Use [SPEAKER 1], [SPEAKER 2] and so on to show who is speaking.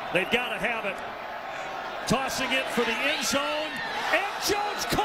[SPEAKER 1] They've got to have it. Tossing it for the end zone. And Jones